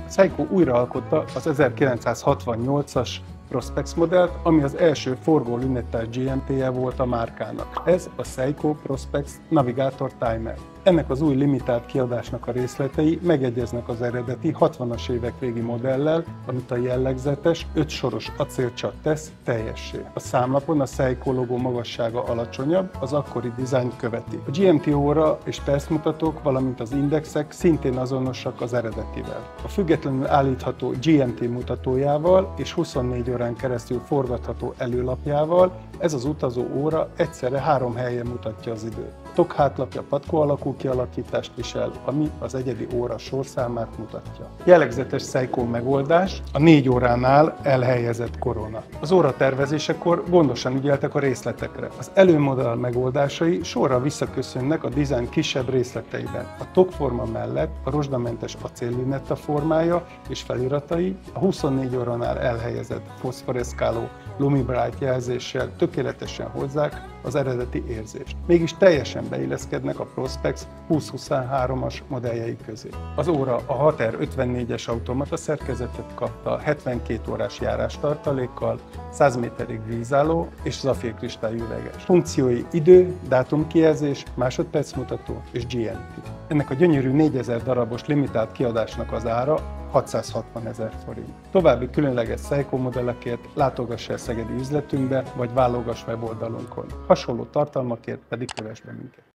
Seiko újraalkotta az 1968-as Prospex modellt, ami az első forgó lünettes GMT-je volt a márkának. Ez a Seiko Prospex Navigator Timer. Ennek az új limitált kiadásnak a részletei megegyeznek az eredeti 60-as évek végi modellel, amit a jellegzetes 5 soros acélcsat tesz teljessé. A számlapon a Seiko logó magassága alacsonyabb, az akkori dizájnt követi. A GMT óra és percmutatók, valamint az indexek szintén azonosak az eredetivel. A függetlenül állítható GMT mutatójával és 24 órán keresztül forgatható előlapjával ez az utazó óra egyszerre 3 helyen mutatja az időt. A tokhátlapja patkó alakú kialakítást visel, ami az egyedi óra sorszámát mutatja. Jellegzetes Seiko megoldás a 4 óránál elhelyezett korona. Az óra tervezésekor gondosan ügyeltek a részletekre. Az előmodell megoldásai sorra visszaköszönnek a dizájn kisebb részleteiben. A tokforma mellett a rozsdamentes acéllünetta formája és feliratai a 24 óránál elhelyezett foszforeszkáló Lumibright jelzéssel tökéletesen hozzák az eredeti érzést. Mégis teljesen beilleszkednek a Prospex 2023-as modelljei közé. Az óra a 6R54-es automata szerkezetet kapta 72 órás járástartalékkal, 100 méterig vízálló és zafírkristály üveges. Funkciói idő, dátumkijelzés, másodpercmutató és GMT. Ennek a gyönyörű 4000 darabos limitált kiadásnak az ára 660 000 forint. További különleges Seiko modellekért látogass el szegedi üzletünkbe, vagy válogass weboldalunkon. Hasonló tartalmakért pedig kövess be minket.